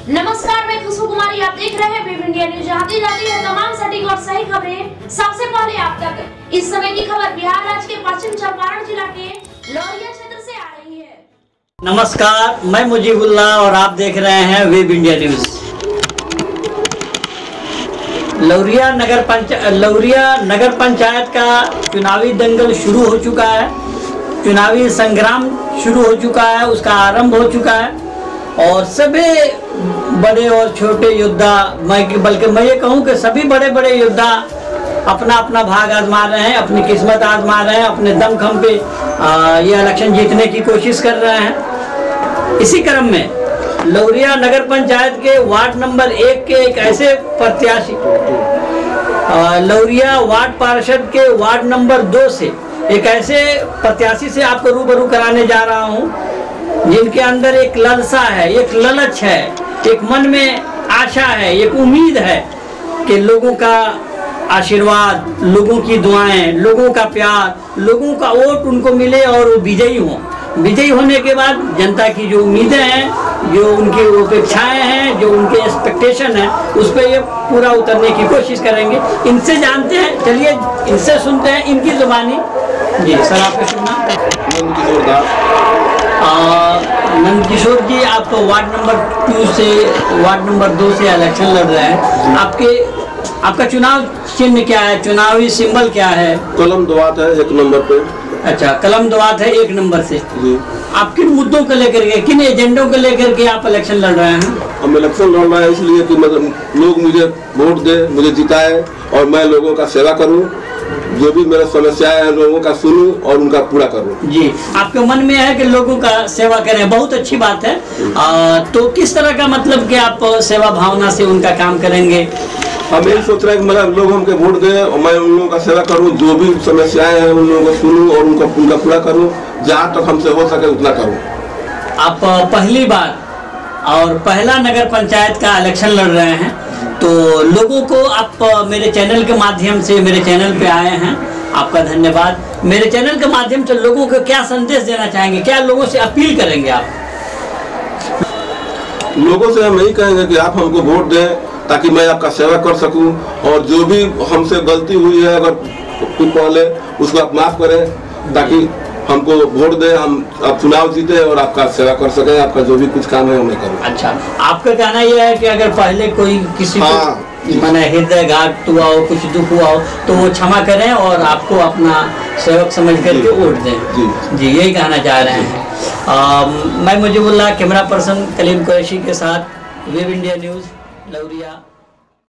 नमस्कार, मैं खुशबू कुमारी, आप देख रहे हैं वेब इंडिया न्यूज। आती जाती है तमाम सटीक और सही खबरें सबसे पहले आप तक। इस समय की खबर बिहार राज्य के पश्चिम चंपारण जिला के लौरिया क्षेत्र से आ रही है। नमस्कार, मैं मुजीबुल्लाह और आप देख रहे हैं वेब इंडिया न्यूज। लौरिया नगर पंचायत का चुनावी दंगल शुरू हो चुका है, चुनावी संग्राम शुरू हो चुका है, उसका आरंभ हो चुका है और सभी बड़े और छोटे योद्धा, बल्कि मैं ये कहूँ कि सभी बड़े बड़े योद्धा अपना अपना भाग आजमा रहे हैं, अपनी किस्मत आजमा रहे हैं, अपने दमखम पे ये इलेक्शन जीतने की कोशिश कर रहे हैं। इसी क्रम में लौरिया नगर पंचायत के वार्ड नंबर 1 के एक ऐसे प्रत्याशी, लौरिया वार्ड पार्षद के वार्ड नंबर 2 से एक ऐसे प्रत्याशी से आपको रूबरू कराने जा रहा हूँ जिनके अंदर एक लालसा है, एक ललच है, एक मन में आशा है, एक उम्मीद है कि लोगों का आशीर्वाद, लोगों की दुआएं, लोगों का प्यार, लोगों का वोट उनको मिले और वो विजयी हों। विजयी होने के बाद जनता की जो उम्मीदें हैं, जो उनकी अपेक्षाएं हैं, जो उनके एक्सपेक्टेशन है, उस पर ये पूरा उतरने की कोशिश करेंगे। इनसे जानते हैं, चलिए इनसे सुनते हैं इनकी जुबानी। जी सर, आपका शुभ नाम? नंदकिशोर दास। नंदकिशोर जी, आप तो वार्ड नंबर 2 से इलेक्शन लड़ रहे हैं। आपका चुनाव चिन्ह क्या है, चुनावी सिंबल क्या है? कलम दवात है 1 नंबर पे। अच्छा, कलम दवात है 1 नंबर से। जी। आप किन मुद्दों को लेकर के, किन एजेंडों को लेकर के आप इलेक्शन लड़ रहे हैं? हम इलेक्शन लड़ रहे हैं इसलिए कि मतलब लोग मुझे वोट दे, मुझे जिताए और मैं लोगों का सेवा करूं, जो भी मेरा समस्याएं हैं लोगों का सुनूं और उनका पूरा करूं। जी, आपके मन में है कि लोगों का सेवा करें, बहुत अच्छी बात है। तो किस तरह का मतलब कि आप सेवा भावना से उनका काम करेंगे? हम यही सोच रहे हैं कि मतलब लोग हमके वोट दे और मैं उन लोगों का सेवा करूं, जो भी समस्याएं हैं उन लोगों को सुनूं और उनका पूरा करूं, जहां तक हमसे हो सके उतना करूं। आप पहली बार और पहला नगर पंचायत का इलेक्शन लड़ रहे हैं, तो लोगों को आप मेरे चैनल के माध्यम से, मेरे चैनल पे आए हैं, आपका धन्यवाद। मेरे चैनल के माध्यम से लोगों को क्या संदेश देना चाहेंगे, क्या लोगों से अपील करेंगे आप? लोगों से हम यही कहेंगे कि आप हमको वोट दें ताकि मैं आपका सेवा कर सकूं और जो भी हमसे गलती हुई है अगर कुछ पहले उसको आप माफ करें, ताकि हमको वोट दें, हम आप चुनाव जीते और आपका सेवा कर सकें, आपका जो भी कुछ काम है उन्हें करें। अच्छा, आपका कहना यह है कि अगर पहले कोई किसी को माने हृदयघात हुआ हो, कुछ दुख हुआ हो, तो वो क्षमा करें और आपको अपना सेवक समझ करके वोट दें। जी, यही कहना चाह रहे हैं। मैं मुजीबुल्लाह, कैमरा पर्सन कलीम कुरैशी के साथ वेब इंडिया न्यूज लौरिया।